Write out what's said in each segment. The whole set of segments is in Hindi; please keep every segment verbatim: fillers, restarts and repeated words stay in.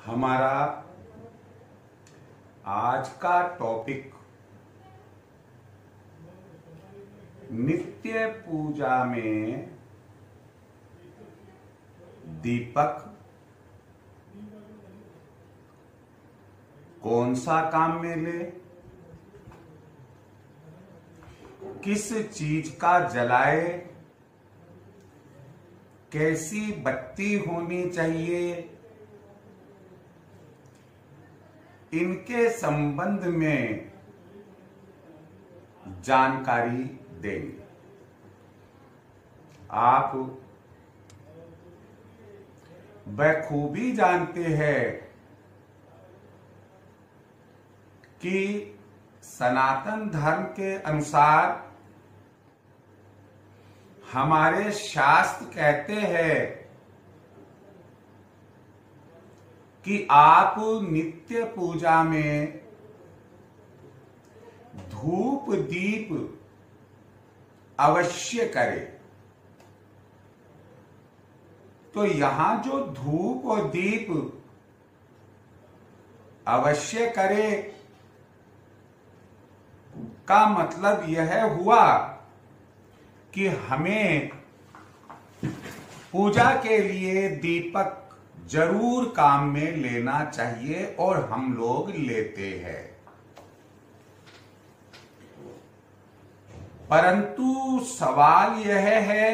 हमारा आज का टॉपिक नित्य पूजा में दीपक कौन सा काम में ले, किस चीज का जलाए, कैसी बत्ती होनी चाहिए, इनके संबंध में जानकारी देंगे। आप बखूबी जानते हैं कि सनातन धर्म के अनुसार हमारे शास्त्र कहते हैं कि आप नित्य पूजा में धूप दीप अवश्य करें। तो यहां जो धूप और दीप अवश्य करे का मतलब यह हुआ कि हमें पूजा के लिए दीपक जरूर काम में लेना चाहिए और हम लोग लेते हैं। परंतु सवाल यह है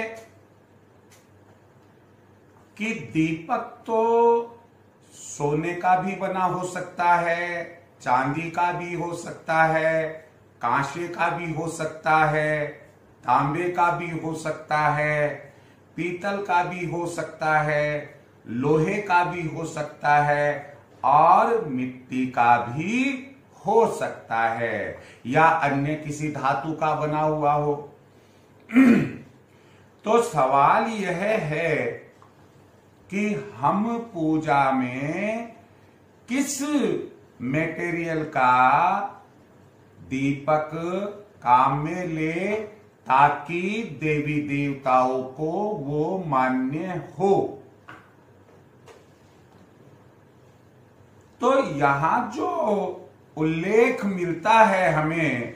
कि दीपक तो सोने का भी बना हो सकता है, चांदी का भी हो सकता है, कांसे का भी हो सकता है, तांबे का भी हो सकता है, पीतल का भी हो सकता है, लोहे का भी हो सकता है और मिट्टी का भी हो सकता है या अन्य किसी धातु का बना हुआ हो। तो सवाल यह है कि हम पूजा में किस मटेरियल का दीपक काम में ले ताकि देवी देवताओं को वो मान्य हो। तो यहां जो उल्लेख मिलता है हमें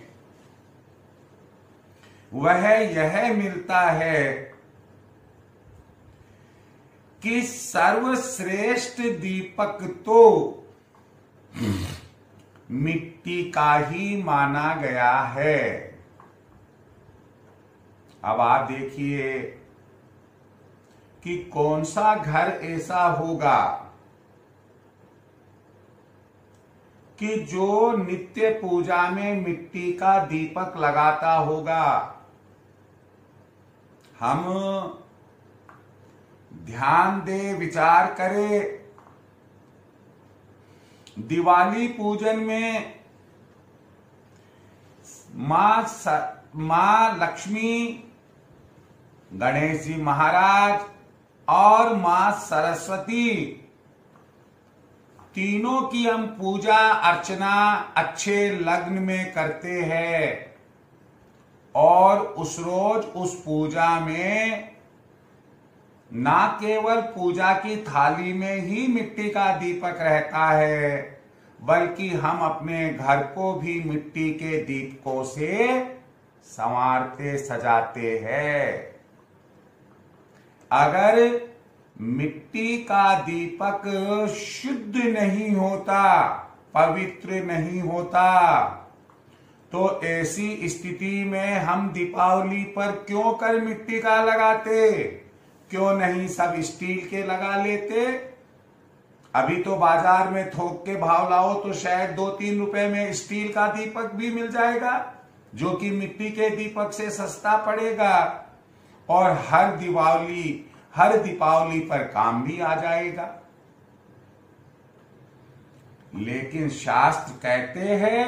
वह यह मिलता है कि सर्वश्रेष्ठ दीपक तो मिट्टी का ही माना गया है। अब आप देखिए कि कौन सा घर ऐसा होगा कि जो नित्य पूजा में मिट्टी का दीपक लगाता होगा। हम ध्यान दे विचार करें, दिवाली पूजन में मां मां लक्ष्मी, गणेश जी महाराज और मां सरस्वती तीनों की हम पूजा अर्चना अच्छे लग्न में करते हैं और उस रोज उस पूजा में ना केवल पूजा की थाली में ही मिट्टी का दीपक रहता है बल्कि हम अपने घर को भी मिट्टी के दीपकों से संवारते सजाते हैं। अगर मिट्टी का दीपक शुद्ध नहीं होता, पवित्र नहीं होता, तो ऐसी स्थिति में हम दीपावली पर क्यों कर मिट्टी का लगाते, क्यों नहीं सब स्टील के लगा लेते। अभी तो बाजार में थोक के भाव लाओ तो शायद दो तीन रुपए में स्टील का दीपक भी मिल जाएगा जो कि मिट्टी के दीपक से सस्ता पड़ेगा और हर दिवाली हर दीपावली पर काम भी आ जाएगा। लेकिन शास्त्र कहते हैं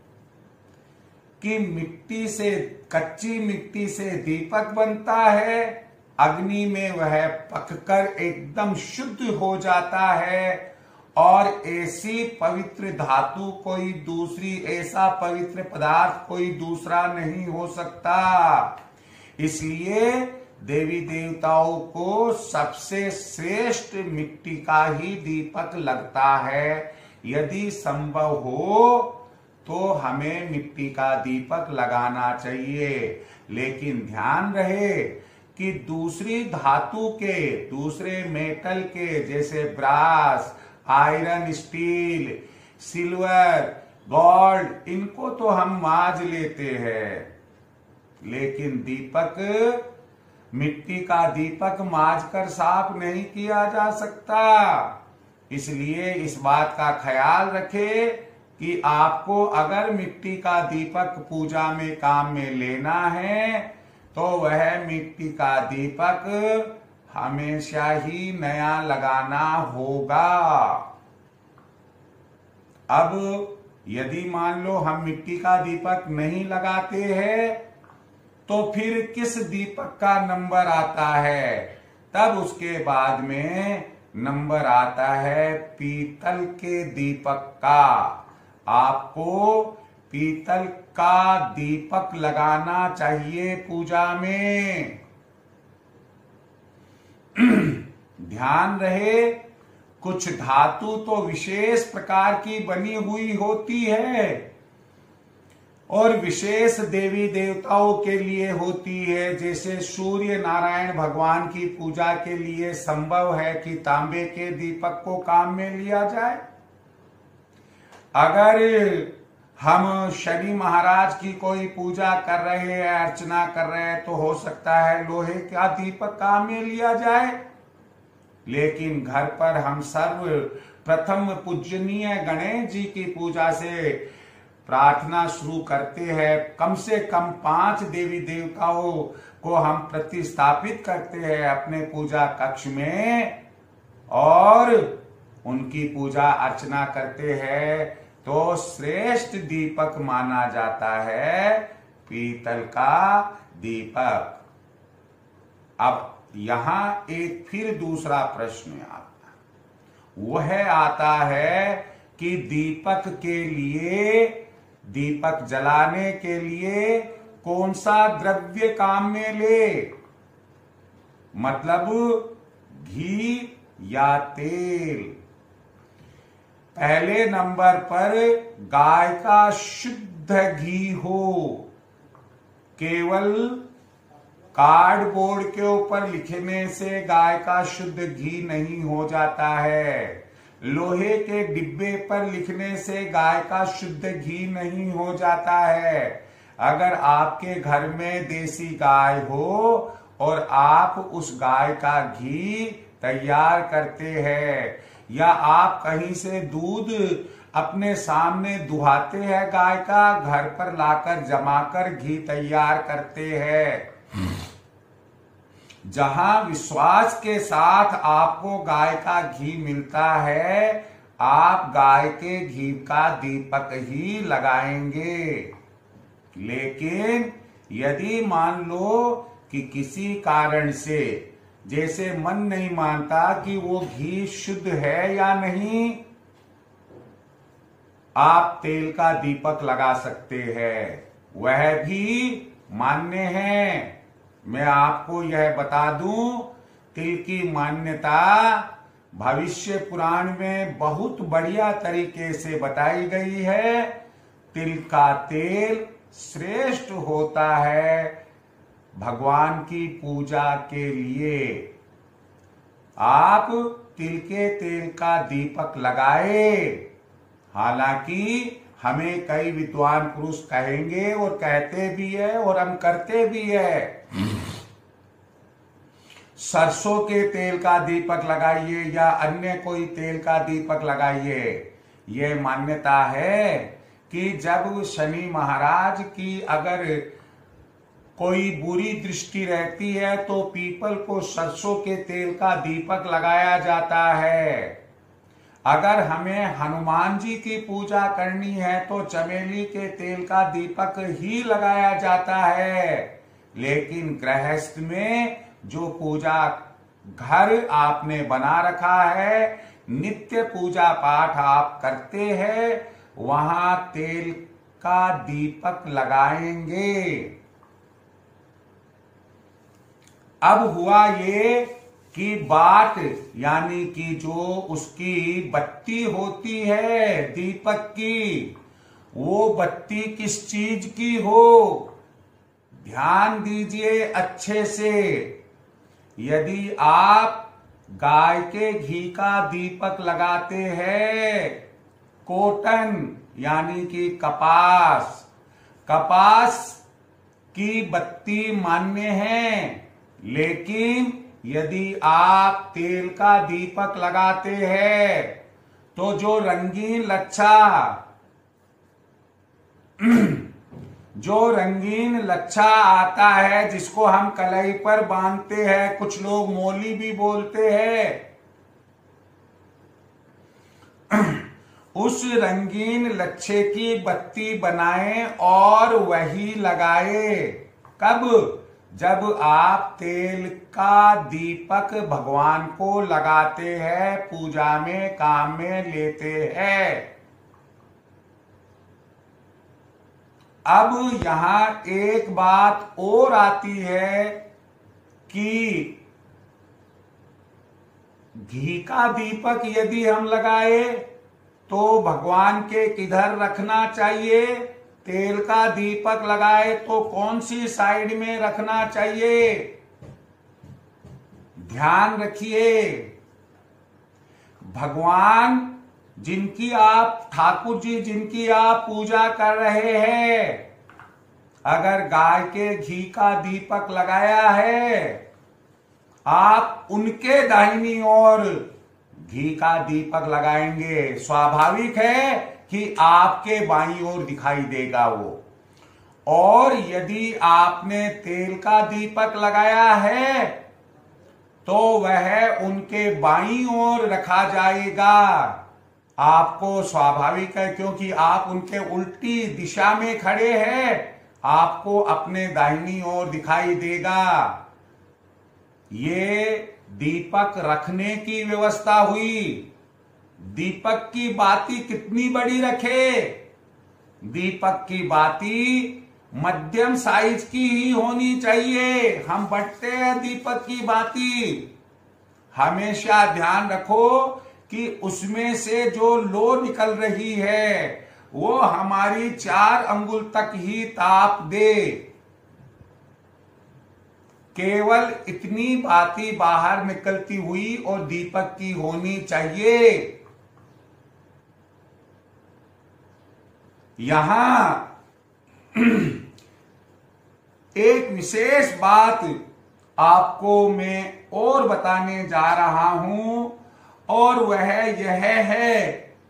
कि मिट्टी से, कच्ची मिट्टी से दीपक बनता है, अग्नि में वह पककर एकदम शुद्ध हो जाता है और ऐसी पवित्र धातु कोई दूसरी, ऐसा पवित्र पदार्थ कोई दूसरा नहीं हो सकता। इसलिए देवी देवताओं को सबसे श्रेष्ठ मिट्टी का ही दीपक लगता है। यदि संभव हो तो हमें मिट्टी का दीपक लगाना चाहिए, लेकिन ध्यान रहे कि दूसरी धातु के, दूसरे मेटल के, जैसे brass, iron, steel, silver, gold, इनको तो हम मांज लेते हैं, लेकिन दीपक, मिट्टी का दीपक मांज कर साफ नहीं किया जा सकता। इसलिए इस बात का ख्याल रखें कि आपको अगर मिट्टी का दीपक पूजा में काम में लेना है तो वह मिट्टी का दीपक हमेशा ही नया लगाना होगा। अब यदि मान लो हम मिट्टी का दीपक नहीं लगाते हैं तो फिर किस दीपक का नंबर आता है? तब उसके बाद में नंबर आता है पीतल के दीपक का। आपको पीतल का दीपक लगाना चाहिए पूजा में। ध्यान रहे, कुछ धातु तो विशेष प्रकार की बनी हुई होती है और विशेष देवी देवताओं के लिए होती है। जैसे सूर्य नारायण भगवान की पूजा के लिए संभव है कि तांबे के दीपक को काम में लिया जाए। अगर हम शनि महाराज की कोई पूजा कर रहे हैं, अर्चना कर रहे हैं, तो हो सकता है लोहे का दीपक काम में लिया जाए। लेकिन घर पर हम सर्व प्रथम पूजनीय गणेश जी की पूजा से प्रार्थना शुरू करते हैं। कम से कम पांच देवी देवताओं को हम प्रतिस्थापित करते हैं अपने पूजा कक्ष में और उनकी पूजा अर्चना करते हैं, तो श्रेष्ठ दीपक माना जाता है पीतल का दीपक। अब यहां एक फिर दूसरा प्रश्न आता, वह आता है कि दीपक के लिए, दीपक जलाने के लिए कौन सा द्रव्य काम में ले? मतलब घी या तेल। पहले नंबर पर गाय का शुद्ध घी हो। केवल कार्डबोर्ड के ऊपर लिखने से गाय का शुद्ध घी नहीं हो जाता है। लोहे के डिब्बे पर लिखने से गाय का शुद्ध घी नहीं हो जाता है। अगर आपके घर में देसी गाय हो और आप उस गाय का घी तैयार करते हैं, या आप कहीं से दूध अपने सामने दुहाते हैं गाय का, घर पर लाकर जमाकर घी तैयार करते हैं, जहां विश्वास के साथ आपको गाय का घी मिलता है, आप गाय के घी का दीपक ही लगाएंगे। लेकिन यदि मान लो कि किसी कारण से, जैसे मन नहीं मानता कि वो घी शुद्ध है या नहीं, आप तेल का दीपक लगा सकते हैं, वह भी मान्य है। मैं आपको यह बता दूं, तिल की मान्यता भविष्य पुराण में बहुत बढ़िया तरीके से बताई गई है। तिल का तेल श्रेष्ठ होता है भगवान की पूजा के लिए। आप तिल के तेल का दीपक लगाए। हालांकि हमें कई विद्वान पुरुष कहेंगे और कहते भी है और हम करते भी है, सरसों के तेल का दीपक लगाइए या अन्य कोई तेल का दीपक लगाइए। ये मान्यता है कि जब शनि महाराज की अगर कोई बुरी दृष्टि रहती है तो पीपल को सरसों के तेल का दीपक लगाया जाता है। अगर हमें हनुमान जी की पूजा करनी है तो चमेली के तेल का दीपक ही लगाया जाता है। लेकिन गृहस्थ में जो पूजा घर आपने बना रखा है, नित्य पूजा पाठ आप करते हैं, वहां तेल का दीपक लगाएंगे। अब हुआ ये कि बाट यानी कि जो उसकी बत्ती होती है दीपक की, वो बत्ती किस चीज की हो, ध्यान दीजिए अच्छे से। यदि आप गाय के घी का दीपक लगाते हैं, कॉटन यानी कि कपास, कपास की बत्ती मान्य है, लेकिन यदि आप तेल का दीपक लगाते हैं तो जो रंगीन लच्छा जो रंगीन लच्छा आता है जिसको हम कलाई पर बांधते हैं, कुछ लोग मोली भी बोलते हैं, उस रंगीन लच्छे की बत्ती बनाएं और वही लगाए। कब? जब आप तेल का दीपक भगवान को लगाते हैं, पूजा में काम में लेते हैं। अब यहां एक बात और आती है कि घी का दीपक यदि हम लगाए तो भगवान के किधर रखना चाहिए, तेल का दीपक लगाए तो कौन सी साइड में रखना चाहिए, ध्यान रखिए। भगवान जिनकी आप, ठाकुर जी जिनकी आप पूजा कर रहे हैं, अगर गाय के घी का दीपक लगाया है, आप उनके दाहिनी ओर घी का दीपक लगाएंगे, स्वाभाविक है कि आपके बाईं ओर दिखाई देगा वो। और यदि आपने तेल का दीपक लगाया है तो वह उनके बाईं ओर रखा जाएगा। आपको स्वाभाविक है, क्योंकि आप उनके उल्टी दिशा में खड़े हैं, आपको अपने दाहिनी ओर दिखाई देगा। ये दीपक रखने की व्यवस्था हुई। दीपक की बाती कितनी बड़ी रखे? दीपक की बाती मध्यम साइज की ही होनी चाहिए। हम बंटते हैं दीपक की बाती, हमेशा ध्यान रखो कि उसमें से जो लो निकल रही है वो हमारी चार अंगुल तक ही ताप दे। केवल इतनी बाती बाहर निकलती हुई और दीपक की होनी चाहिए। यहां एक विशेष बात आपको मैं और बताने जा रहा हूं, और वह यह है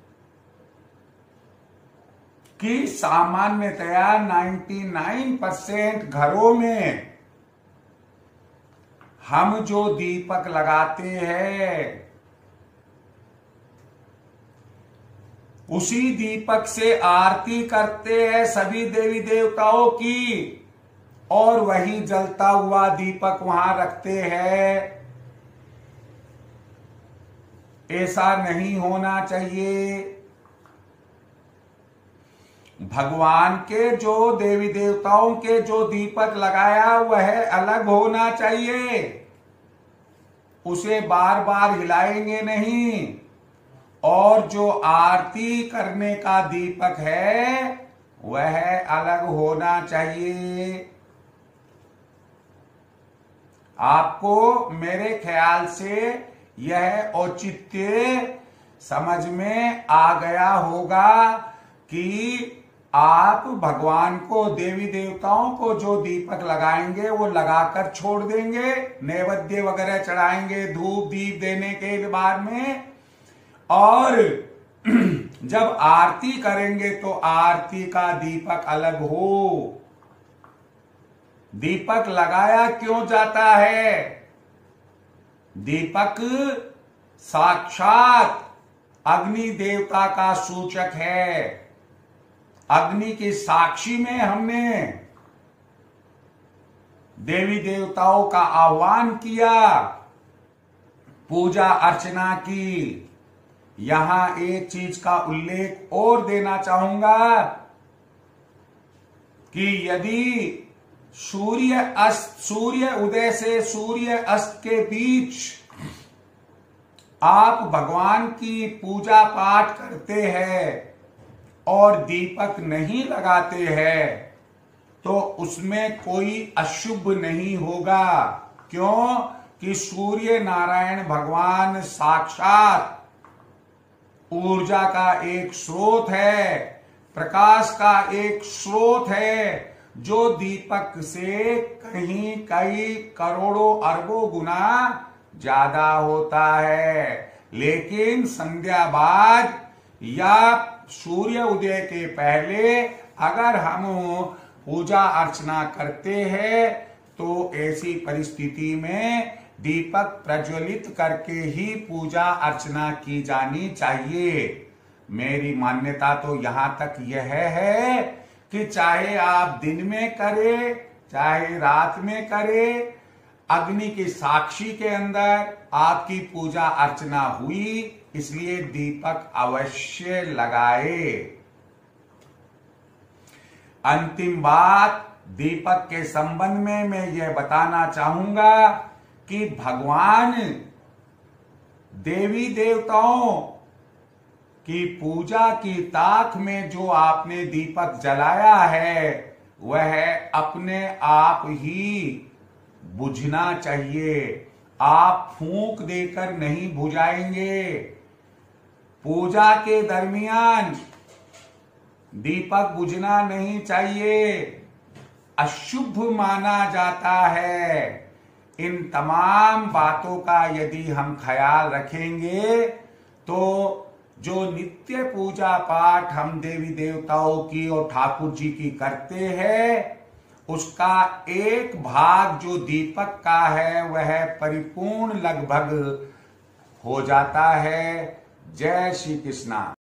कि सामान्यतया निन्यानवे परसेंट घरों में हम जो दीपक लगाते हैं उसी दीपक से आरती करते हैं सभी देवी देवताओं की, और वही जलता हुआ दीपक वहां रखते हैं। ऐसा नहीं होना चाहिए। भगवान के जो देवी देवताओं के जो दीपक लगाया वह अलग होना चाहिए, उसे बार बार हिलाएंगे नहीं। और जो आरती करने का दीपक है वह अलग होना चाहिए। आपको मेरे ख्याल से यह औचित्य समझ में आ गया होगा कि आप भगवान को, देवी देवताओं को जो दीपक लगाएंगे वो लगाकर छोड़ देंगे, नैवेद्य वगैरह चढ़ाएंगे धूप दीप देने के बाद में, और जब आरती करेंगे तो आरती का दीपक अलग हो। दीपक लगाया क्यों जाता है? दीपक साक्षात अग्नि देवता का सूचक है। अग्नि की साक्षी में हमने देवी देवताओं का आह्वान किया, पूजा अर्चना की। यहां एक चीज का उल्लेख और देना चाहूंगा कि यदि सूर्य अस्त सूर्य उदय से सूर्य अस्त के बीच आप भगवान की पूजा पाठ करते हैं और दीपक नहीं लगाते हैं तो उसमें कोई अशुभ नहीं होगा। क्यों? कि सूर्य नारायण भगवान साक्षात ऊर्जा का एक स्रोत है, प्रकाश का एक स्रोत है, जो दीपक से कहीं कई करोड़ों अरबों गुना ज्यादा होता है। लेकिन संध्या बाद या सूर्य उदय के पहले अगर हम पूजा अर्चना करते हैं तो ऐसी परिस्थिति में दीपक प्रज्वलित करके ही पूजा अर्चना की जानी चाहिए। मेरी मान्यता तो यहां तक यह है कि चाहे आप दिन में करें चाहे रात में करें, अग्नि की साक्षी के अंदर आपकी पूजा अर्चना हुई, इसलिए दीपक अवश्य लगाए। अंतिम बात दीपक के संबंध में मैं यह बताना चाहूंगा कि भगवान देवी देवताओं की पूजा की ताक में जो आपने दीपक जलाया है वह अपने आप ही बुझना चाहिए। आप फूंक देकर नहीं बुझाएंगे। पूजा के दरमियान दीपक बुझना नहीं चाहिए, अशुभ माना जाता है। इन तमाम बातों का यदि हम ख्याल रखेंगे तो जो नित्य पूजा पाठ हम देवी देवताओं की और ठाकुर जी की करते हैं उसका एक भाग जो दीपक का है वह परिपूर्ण लगभग हो जाता है। जय श्री कृष्णा।